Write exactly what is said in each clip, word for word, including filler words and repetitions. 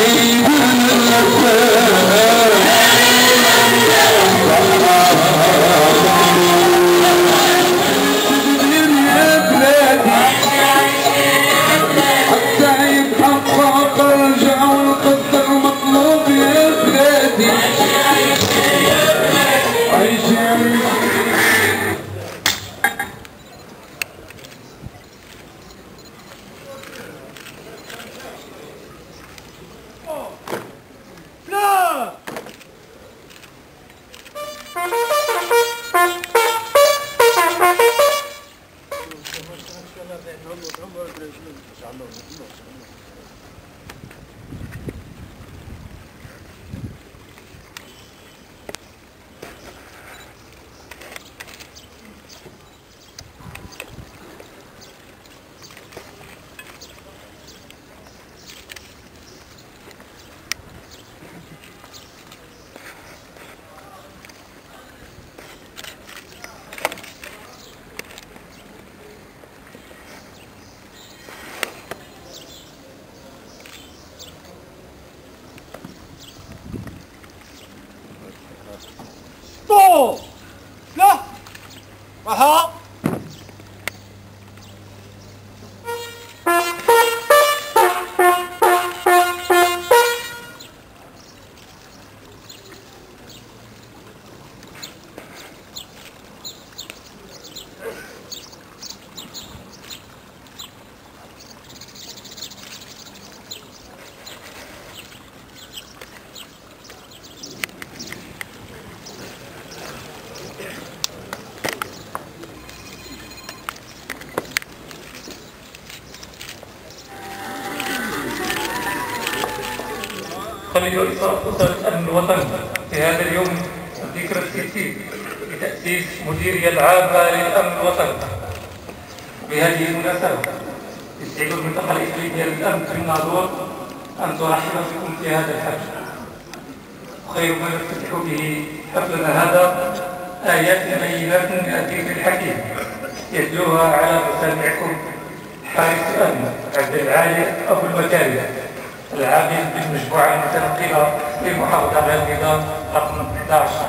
رئيس أسرة أمن الوطن في هذا اليوم الذكرى الستين لتأسيس مديرية العامة للأمن الوطني. بهذه المناسبة يسعد المنطقة الإقليمية للأمن في الناظور أن ترحب بكم في هذا الحفل. خير ما نفتتح به حفلنا هذا آيات بينات من الذكر الحكيم يتلوها على مسامعكم حارس الأمن عبد العالي أبو المكارم العامل بالمجموعة المتنقلة في محافظة غامضة رقم أحد عشر.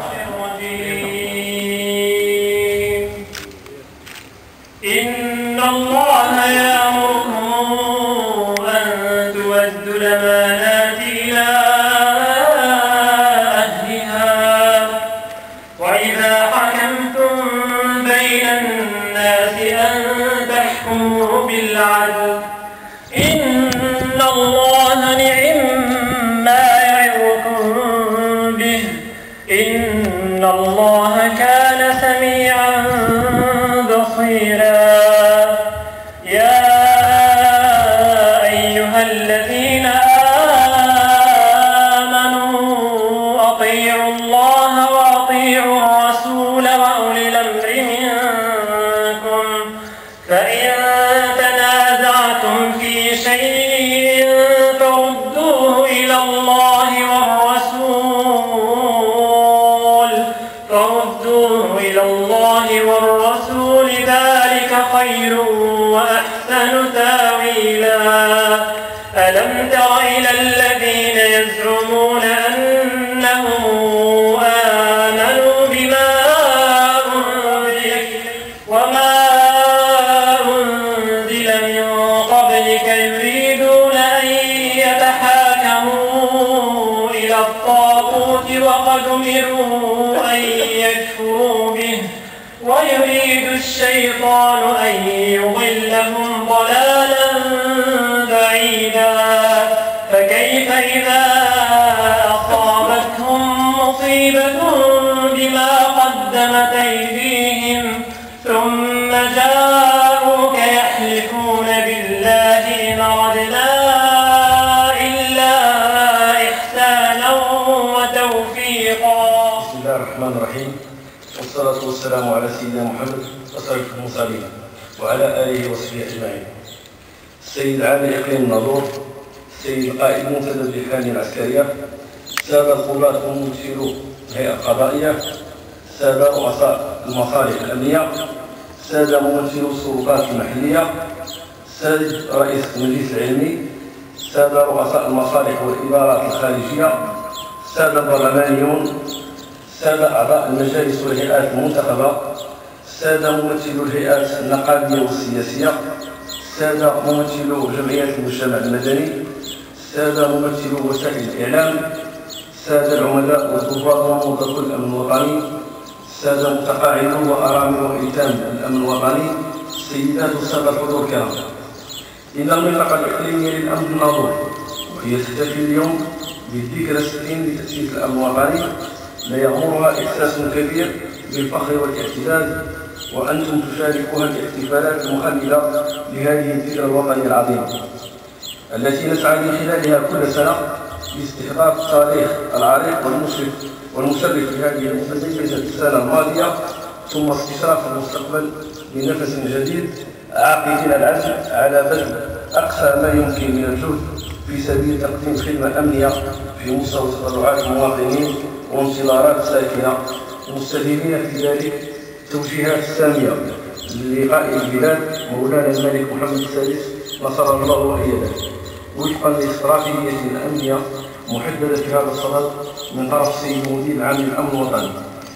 إن الله يأمركم أن تؤدوا الأمانات إلى أهلها وإذا حكمتم بين الناس أن تحكموا بالعدل إن الله نعم ما يعظكم به إن الله كان سميعا بصيرا. يا أيها الذين آمنوا أطيعوا الله وأطيعوا الرسول وأولي الأمر منكم فإن تنازعتم في شيء فردوه إلى الله والرسول فردوه إلى الله والرسول ذلك خير وأحسن تاويلا. ألم تر إلى الذين يزعمون أنهم آمنوا بما أنزل وما أنزل من قبلك يريدون أن يتحاكموا إلى الطاغوت وقد أمروا أن يكفروا به ويريد الشيطان أن يضلهم ضلالا بعيدا. فكيف إذا أصابتهم مصيبة بما قدمت أيديهم ثم جاءوك يحلفون بالله إن أردنا إلا إحسانا وتوفيقا. بسم الله الرحمن الرحيم والصلاة والسلام على سيدنا محمد أشرف المرسلين وعلى آله وصحبه أجمعين. السيد العامل إقليم الناظور، السيد القائد المنتدب بالحامية العسكرية، السادة القضاة وممثلو الهيئة القضائية، السادة رؤساء المصالح الأمنية، السادة ممثلو السلطات المحلية، السيد رئيس المجلس العلمي، السادة رؤساء المصالح والإدارات الخارجية، السادة البرلمانيون، السادة أعضاء المجالس والهيئات المنتخبة، السادة ممثلو الهيئات النقابية والسياسية، السادة ممثلو جمعيات المجتمع المدني، السادة ممثلو وسائل الإعلام، السادة العملاء والضباط وموظفو الأمن الوطني، السادة متقاعدو وأرامل وأيتام الأمن الوطني، السيدات والسادة الحضور الكرام. إن المنطقة الإقليمية للأمن الناظور وهي تحتفل اليوم بالذكرى الستين لتأسيس الأمن الوطني لا يغمرها إحساس كبير بالفخر والاعتزاز، وأنتم تشاركوها الاحتفالات المخلدة لهذه الذكرى الوطنية العظيمة التي نسعى من خلالها كل سنة لاستحقاق التاريخ العريق والمشرف والمشرف لهذه المتميزة السنة الماضية، ثم استشراف المستقبل بنفس جديد، عاقدين العزم على بذل أقصى ما يمكن من الجهد في سبيل تقديم خدمة أمنية في مستوى تطلعات المواطنين وانتظارات الساكنة، مستديمين في ذلك التوجيهات السامية لقائد البلاد مولانا الملك محمد السادس نصر الله وأيده، وفقا لاستراتيجية أمنية محددة في هذا الصدد من طرف السيد المدير العام للأمن الوطني،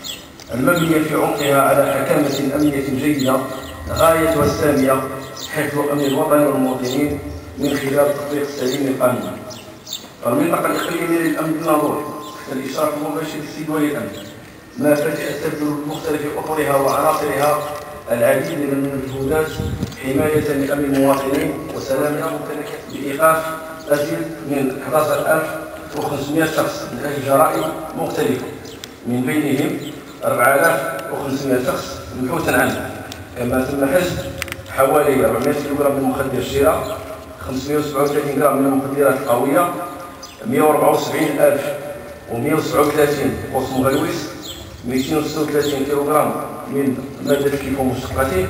المبنية في عمقها على حكامة أمنية جيدة غايتها السامية حفظ أمن الوطن والمواطنين من خلال تطبيق السليم للقانون. فالمنطقة الإقليمية للأمن بالناظور تحت الإشراف المباشر للسيد ولي الأمر ما فتحت تبذل بمختلف أطرها وعناصرها العديد من المجهودات حماية لأمن المواطنين وسلامهم بإيقاف أزيد من أحد عشر ألف وخمسمائة شخص من أجل جرائم مختلفة، من بينهم أربعة آلاف وخمسمائة شخص مبحوثا عنه، كما تم حجز حوالي أربعمائة كيلوغرام من مخدر الشراء، خمسمائة وسبعة وثلاثين غرام من المخدرات القوية، مائة وأربعة وسبعين ألف ومائة وسبعة وثلاثين قرص مغلوس، مئتين وستة وثلاثين كيلوغرام من مادة الكيف ومشتقاته،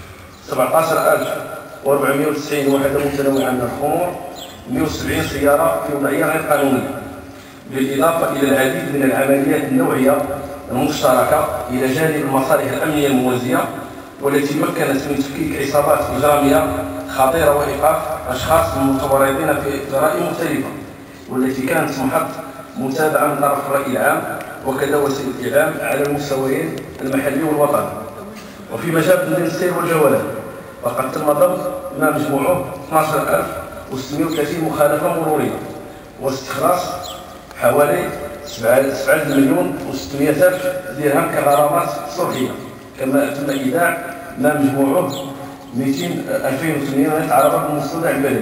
سبعة عشر ألف وأربعمائة وتسعين وحدة متنوعة من الخمور، مئة وسبعين سيارة في وضعية غير قانونية، بالإضافة إلى العديد من العمليات النوعية المشتركة إلى جانب المصالح الأمنية الموازية والتي مكنت من تفكيك عصابات إجرامية خطيرة وإيقاف أشخاص متورطين في جرائم مختلفة، والتي كانت محط متابعة من طرف الرأي العام وكذا وسائل الإعلام على المستويين المحلي والوطني. وفي مجال بناء السير والجولات فقد تم ضبط ما مجموعه اثني عشر ألف وستمائة وثلاثين مخالفة مرورية واستخلاص حوالي سبعة مليون وستمائة ألف درهم كغرامات صرفية، كما تم إيداع ما مجموعه ألفين وثمانمائة عربة مستودع البلدي.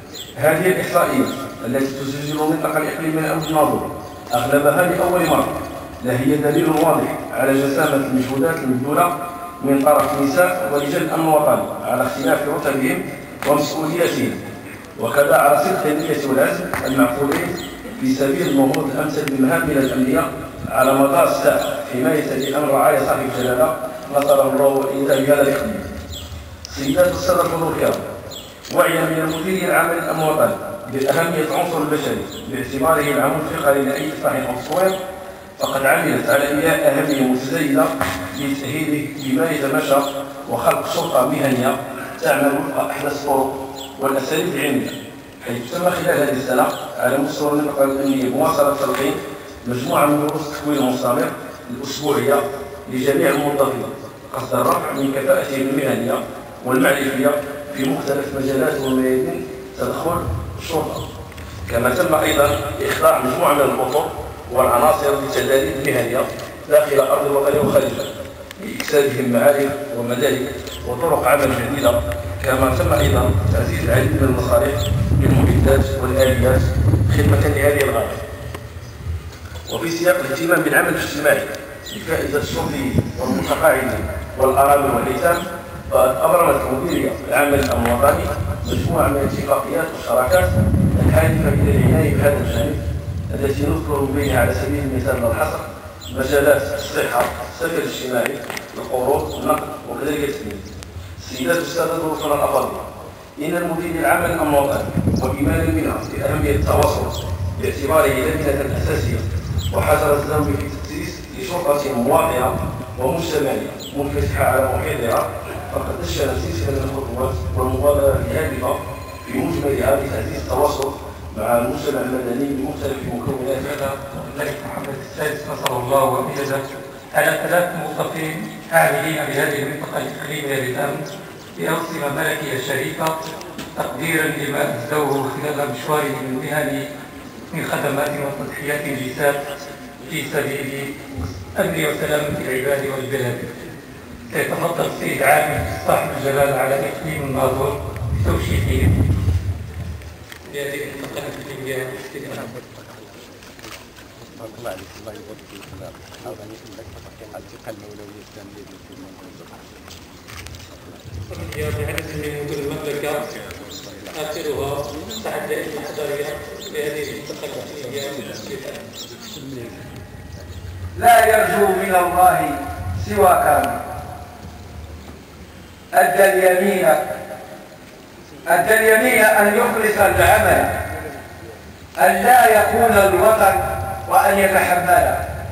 هذه الإحصائيات التي تسجل المنطقة الإقليمية للأمن بالناظور أغلبها لأول مرة لا هي دليل واضح على جسامة المجهودات المبذولة من طرف نساء ورجال الأمن الوطني على اختلاف رتبهم ومسؤولياتهم، وكذا على صدق النية والعزم المعقولين في سبيل النهوض الأمثل بمهامنا الأمنية على مدار الساعة حماية لأمن رعاية صاحب الجلالة نصره الله وإياه بهذا الإقليم. سيدات السادة الحضور الكرام، وعيا من المدير العام للأمن الوطني بأهمية العنصر البشري باعتباره العمود الفقري لأي إصلاح أو تطوير، فقد عملت على إيلاء أهمية متزايدة لتأهيله بما يتماشى وخلق شرطة مهنية تعمل وفق أحدث الطرق والأساليب العلمية، حيث تم خلال هذه السنة على مستوى المنطقة الأمنية بمواصلة تلقين مجموعة من دروس التكوين المستمر الأسبوعية لجميع الموظفين قصد الرفع من كفاءتهم المهنية والمعرفية في مختلف مجالات وميادين تدخل الشرطة، كما تم أيضا إخضاع مجموعة من الأطر والعناصر للتدريب المهنية داخل أرض الوطن وخارجها لإكسابهم معارف ومدارك وطرق عمل جديدة، كما تم أيضا تعزيز العديد من المصالح بالمعدات والآليات خدمة لهذه الغاية. وفي سياق الاهتمام بالعمل الاجتماعي لفائدة الشرطيين والمتقاعدين والأرامل والأيتام، فقد أبرمت المديرية العامة للأمن الوطني مجموعة من الاتفاقيات والشراكات الهادفة إلى العناية بهذا الجانب، التي نذكر من بينها على سبيل المثال والحصر مجالات الصحة، السكن الاجتماعي، القروض، النقد وكذلك التنمية. سيدات السادة ضيوفنا الأفاضل، إن المدير العام للأمن الوطني وإيمانا منها بأهمية التواصل باعتباره لجنة أساسية وحضرت له في تأسيس لشرطة مواطنة ومجتمعية منفتحة على محيطها، فقد نشأت سلسلة من الخطوات والمبادرات الهادفة في مجملها لتعزيز التواصل مع المجتمع المدني بمختلف مكوناته. هذا الملك محمد السادس نصره الله وأيده على ثلاث موظفين عاملين بهذه المنطقة الإقليمية للأمن بأوصمة ملكية شريفة تقديرا لما أجزوه خلال مشوارهم المهني من خدمات وتضحيات جساد في سبيل أمن وسلامة العباد والبلاد. سيتفضل السيد عامل صاحب الجلالة على إقليم الناظور بتوشيحهم بهذه المنطقة الإقليمية. الله عليك الله يبارك فيك. حاول ان يكون لك تحقيق الثقه الاولويه الثانيه في المنطقه. هي بعدد من مدن المملكه اخرها تحديات الحضاريه بهذه المنطقه الاقليميه. لا يرجو من الله سواك. أدى اليمين أدى اليمين أن يخلص العمل، أن لا يكون الوطن وأن يتحمل.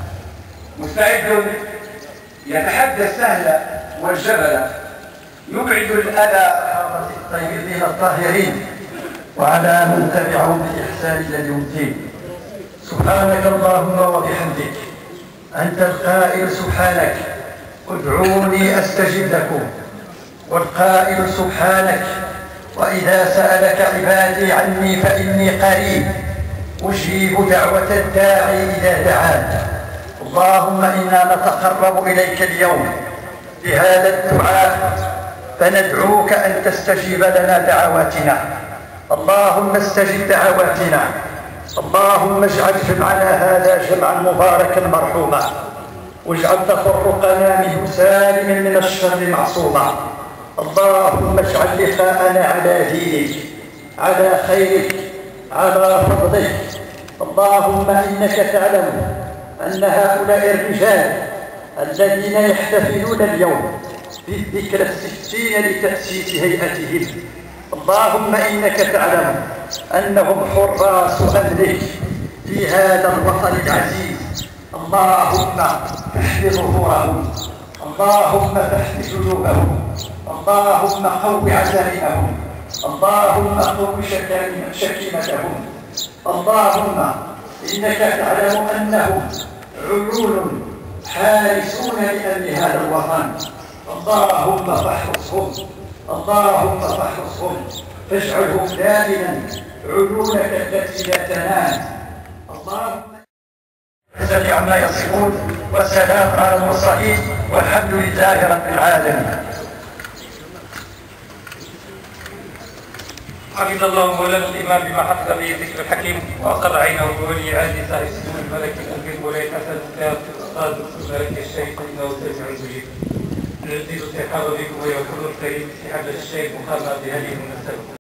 مستعد يتحدى السهل والجبل، يبعد الأذى الطيبين الطاهرين، وعلى من تبعهم بإحسان إلى اليوم الدين. سبحانك اللهم وبحمدك، أنت القائل سبحانك ادعوني أستجب لكم، والقائل سبحانك وإذا سألك عبادي عني فإني قريب أجيب دعوة الداعي إذا دعان. اللهم إنا نتقرب إليك اليوم بهذا الدعاء فندعوك أن تستجيب لنا دعواتنا. اللهم استجب دعواتنا. اللهم اجعل جمعنا هذا جمعا مباركا مرحوما، واجعل تفرقنا منه سالما من الشر معصوما. اللهم اجعل لقاءنا على دينك، على خيرك، على فضلك. اللهم إنك تعلم أن هؤلاء الرجال الذين يحتفلون اليوم بالذكرى الستين لتأسيس هيئتهم، اللهم إنك تعلم أنهم حراس أمنك في هذا الوطن العزيز. اللهم احفظ ظهورهم، اللهم فاحفظ جنوبهم، اللهم قو عزائمهم، اللهم قو شكيمتهم. اللهم إنك تعلم أنهم عيون حارسون لأمن هذا الوطن. اللهم فاحرسهم، اللهم فاحرسهم، فاجعلهم دائما عيونك التي لا تنام. اللهم عما يصفون، والسلام على المرسلين، والحمد لله رب العالمين. حفظ الله مولانا الامام بما حفظ به ذكر الحكيم، واقر عينه بولي عهد صاحب السمو الملك الامير مولاي حسن الكاف الاستاذ الملك الشيخ انه سميع مجيب. نجدد الترحاب بكم ايها الحضور الكريم في حفل الشيخ محمد بهذه المناسبه.